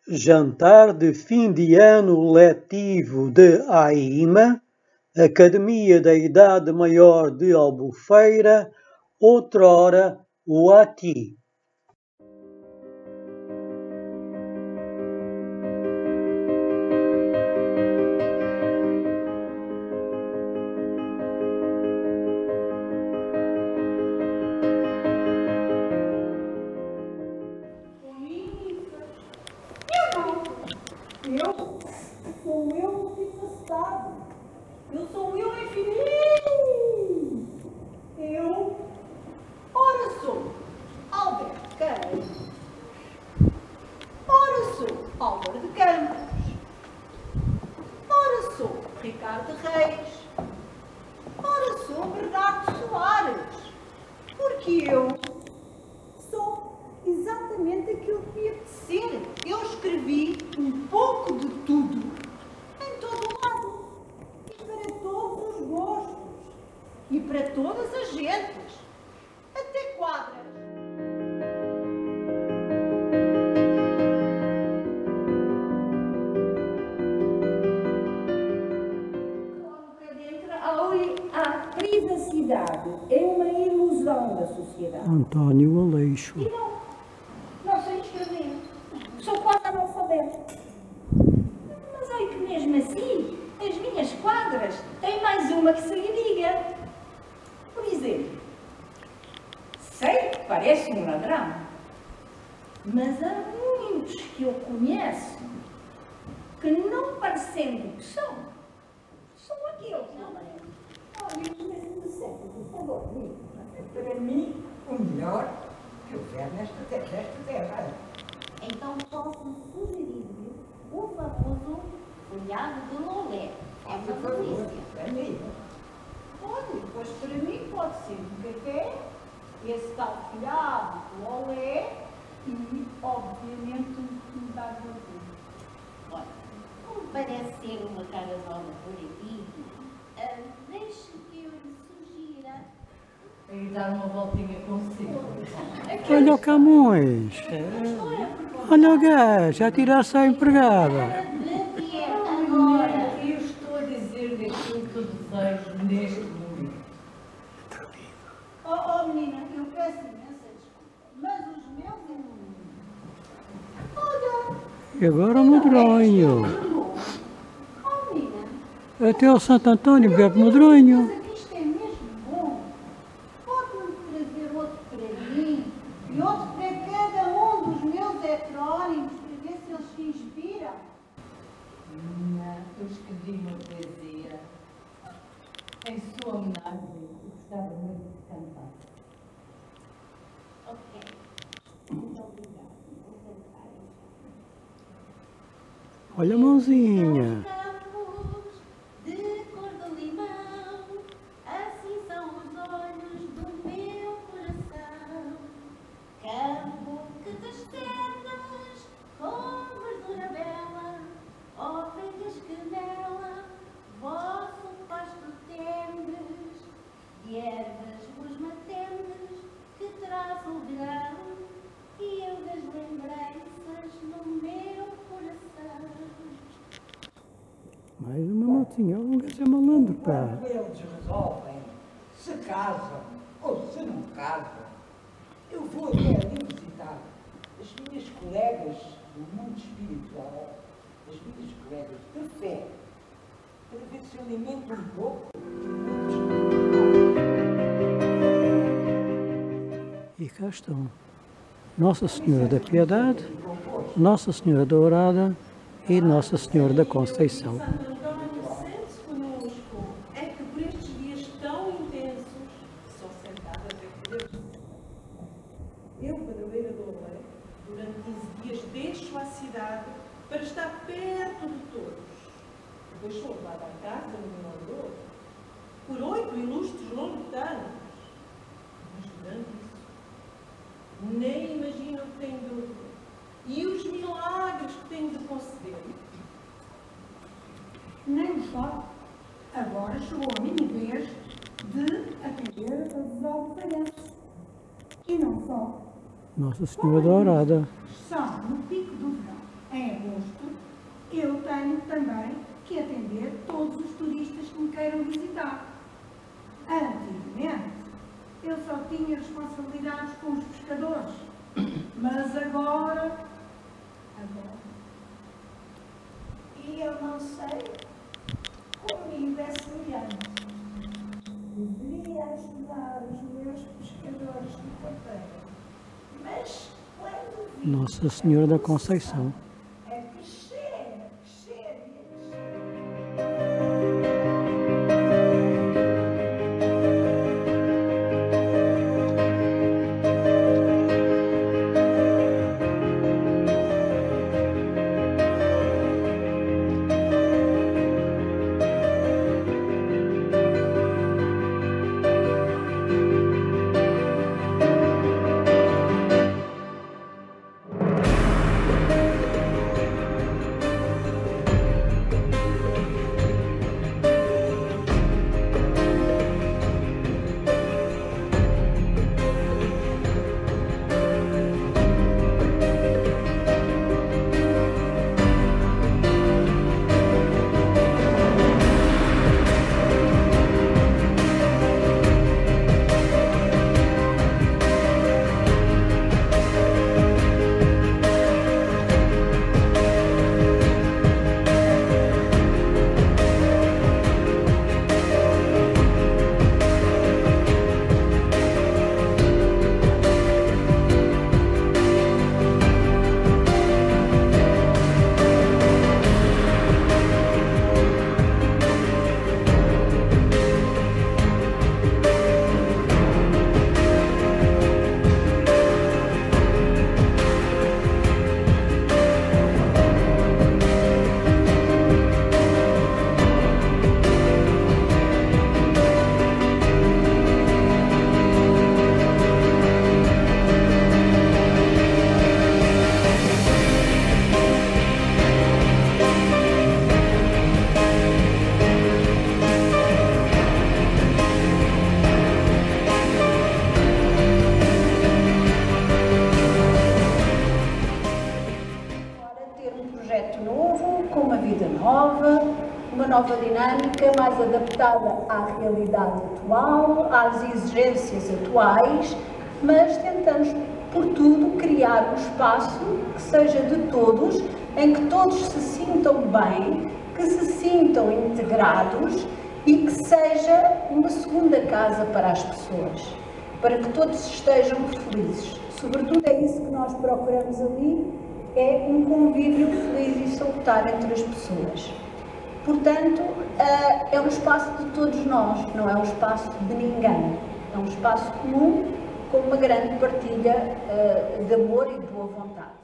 Jantar de fim de ano letivo de Aima, Academia da Idade Maior de Albufeira, outrora Uati. Eu sou eu, é filhinho. Ora sou Alberto Queiroz. Ora sou Álvaro de Campos. Ora sou Ricardo Reis. Ora sou Bernardo Soares. Porque eu sou exatamente aquilo que me apetecer. Eu escrevi um pouco de tudo em todo o lado. Para todos os gostos e para todas as gentes, até quadras. A privacidade é uma ilusão da sociedade. António Aleixo. E não sei escrever. Sou quase analfabeto. Mas olha que mesmo assim, as minhas quadras têm mais uma que se lhe diga. Por exemplo, sei que parece um ladrão, mas há muitos que eu conheço que, não parecendo que são aqueles, não é? Olha, mesmo de sempre, por favor, diga. Para mim, o melhor que houver nesta terra. Então posso sugerir-lhe o famoso folhado de Lolé. É uma delícia. Pode, pois para mim pode ser um café, esse tal folhado de Lolé e, obviamente, um pedaço de atum. Olha, como parece ser uma cara nova por aqui, deixe que eu lhe sugira. E dar uma voltinha consigo. Olha o Camões. Olha o gajo, já tiraste a empregada. Agora, Eu estou a dizer-lhe aquilo que eu desejo neste momento. Oh, menina, eu peço imensa desculpa, mas os meus Olha! E agora o medronho. Oh, menina! Até o Santo António bebe medronho. Mas isto é mesmo bom. Pode-me trazer outro para mim e outro para cada um dos meus heterónimos para ver se eles se inspiram. Não, eu escrevi uma poesia em sua homenagem e gostava muito de cantar. ok. Muito obrigada. Vou cantar. Olha a mãozinha. Campos de cor de limão, assim são os olhos do meu coração. Campo que te estendes com verdura bela, ovelhas que nela vosso pasto tendes, de ervas vos matendes, que traz o verão, e eu das lembranças no meu coração. Mais uma motinha. O gajo é malandro, pá. Quando eles resolvem se casam ou se não casam, eu vou até ali visitar as minhas colegas do mundo espiritual, as minhas colegas de fé, para ver se eu alimento um pouco do mundo espiritual. E cá estão. Nossa Senhora da Piedade, Nossa Senhora da Dourada e Nossa Senhora da Conceição. Santo Antônio, sente-se conosco. É que por estes dias tão intensos, sou sentada a ver por Deus. Eu, padroeira do Olé, durante 15 dias deixo a cidade para estar perto de todos. Depois sou levada à casa do meu Lord por 8 ilustres longotanos. Mas durante isso, nem imagino o que tenho de ouvir. E os milagres que tenho de conceder. Nem só. Agora chegou a minha vez de atender os alfaiates. E não só. Nossa Senhora da Dourada. São no pico do verão. em agosto, eu tenho também que atender todos os turistas que me queiram visitar. Antigamente, eu só tinha responsabilidades com os pescadores, mas agora... E eu não sei, comigo é semelhante. Deveria ajudar os meus pescadores de papeira, mas quando vi Nossa Senhora da Conceição. a crescer e a crescer, uma nova dinâmica mais adaptada à realidade atual, às exigências atuais, mas tentamos, por tudo, criar um espaço que seja de todos, em que todos se sintam bem, que se sintam integrados e que seja uma segunda casa para as pessoas, para que todos estejam felizes. Sobretudo é isso que nós procuramos ali, é um convívio feliz e salutar entre as pessoas. Portanto, é um espaço de todos nós, não é um espaço de ninguém. É um espaço comum com uma grande partilha de amor e de boa vontade.